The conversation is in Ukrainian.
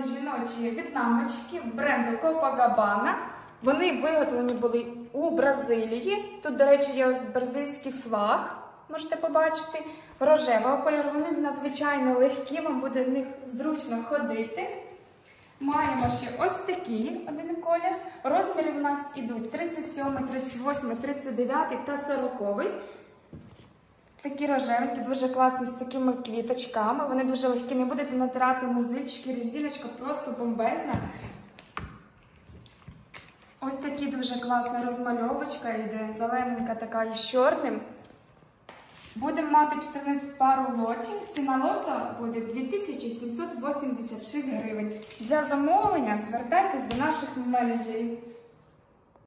нові жіночі в'єтнамочки бренду Copacabana. Вони виготовлені були у Бразилії. Тут, до речі, є ось бразильський флаг, можете побачити, рожевого кольору. Вони надзвичайно легкі, вам буде в них зручно ходити. Маємо ще ось такий один колір. Розміри в нас ідуть 37, 38, 39 та 40. Такі рожевенькі, дуже класні, з такими квіточками. Вони дуже легкі, не будете натирати музички, резиночка просто бомбезна. Ось такі дуже класна розмальовочка йде, зелененька така і з чорним. Будемо мати 14 пару лотів. Ціна лота буде 2786 гривень. Для замовлення звертайтесь до наших менеджерів.